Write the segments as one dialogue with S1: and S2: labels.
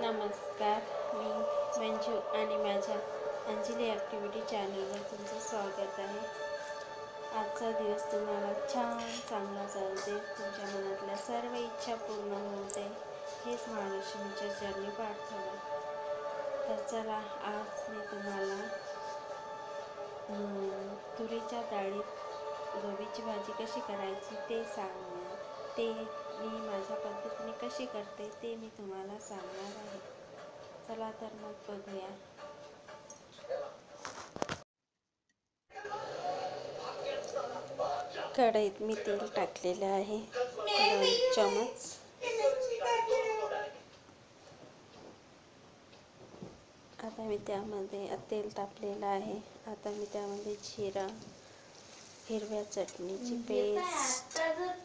S1: नमस्कार, मी मंजू आणि माझ्या अंजली ॲक्टिव्हिटी चॅनलवर तुमचं स्वागत आहे. आजचा दिवस तुम्हाला छान चांगला जाऊ दे, तुमच्या मनातल्या सर्व इच्छा पूर्ण होऊ दे, हेच महालक्ष्मीच्या चरणी प्रार्थना. तर चला, आज मी तुम्हाला तुरीच्या डाळीत गोबीची भाजी कशी करायची ते सांगणार. ते मी माझ्या पद्धतीने कशी करते ते मी तुम्हाला सांगणार आहे. चला तर मग बघूया. कढईत मी तेल टाकलेलं आहे 2 चमच. आता मी त्यामध्ये तेल तापलेलं आहे. आता मी त्यामध्ये जिरा, हिरव्या चटणीची पेस्ट,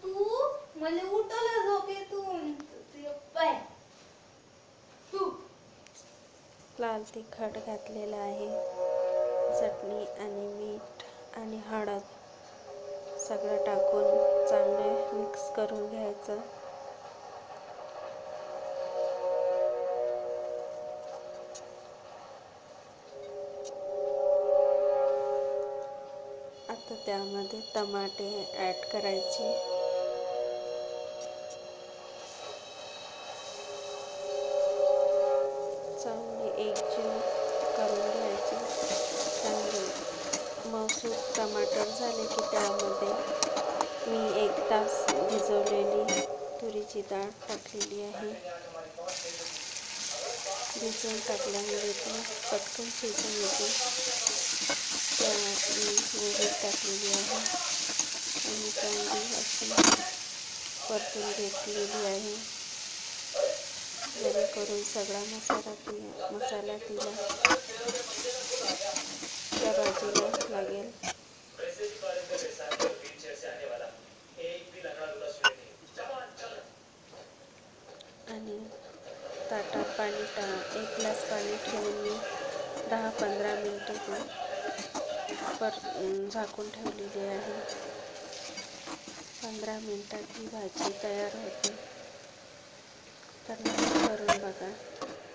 S1: लाल तिखट घातलेलं आहे, चटणी आणि मीठ आणि हळद सगळं टाकून चांगले मिक्स करून घ्यायचं. आता त्यामध्ये टमाटे ॲड करायचे. चांगली एकजीव करून घ्यायची. चांगले मसूर टमाटर झाले की त्यामध्ये मी 1 तास भिजवलेली तुरीची डाळ टाकलेली आहे. भिजवून टाकल्यामुळे ती पटकन शिजून येते. त्यात मी गोबी टाकलेली आहे आणि चांगली अशी परतून घेतलेली आहे, जेणेकरून सगळा मसाला तिला त्या भाजीला लागेल. आणि ताटात पाणी 1 ग्लास पाणी ठेवून मी 10-15 मिनिटे झाकून ठेवलेली आहे. 15 मिनिटात ही भाजी तयार होते. तर करून बघा.